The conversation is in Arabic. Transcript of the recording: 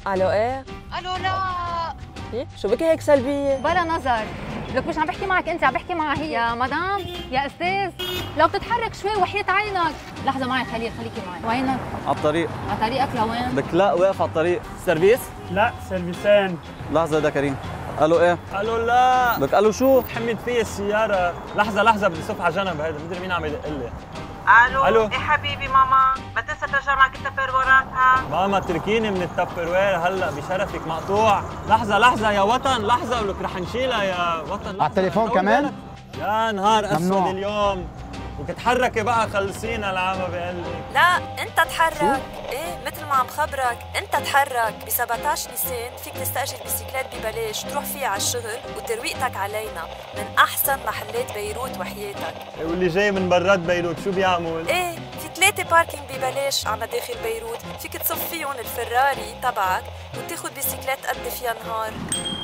الو ايه؟ الو لا إيه؟ شو بكي هيك سلبية؟ بلا نظر. لك مش عم بحكي معك انت، عم بحكي معها هي. يا مدام، يا استاذ، لو بتتحرك شوي وحياة عينك. لحظة معي خليكي معي. وينك؟ على الطريق. على طريقك لوين؟ لك لا، واقف على الطريق. سيرفيس؟ لا، سيرفيسين. لحظة ده كريم. الو ايه؟ الو لا. لك الو شو؟ حمد في السيارة. لحظة بدي صف على جنب. هيدا مدري مين عم يدق لي. الو ايه حبيبي ماما، ما تنسى ترجع معك التبرورات. ها ماما اتركيني من التبر وير هلا بشرفك مقطوع. لحظة يا وطن، لحظة ولك رح نشيلها يا وطن. على التليفون كمان؟ يا نهار اسود ممنوع. اليوم. وتتحركي بقى خلصينا العامة بقول لك. لا انت تحرك. ايه مثل ما عم خبرك، انت تحرك. ب 17 نيسان فيك تستأجر بيسيكلات ببلاش تروح فيها على الشغل وترويقتك علينا من احسن محلات بيروت وحياتك. واللي جاي من برات بيروت شو بيعمل؟ ايه في 3 باركينج ببلاش على مداخل بيروت، فيك تصف فيهم الفراري تبعك وتاخد بيسيكلات تقضي فيها نهار.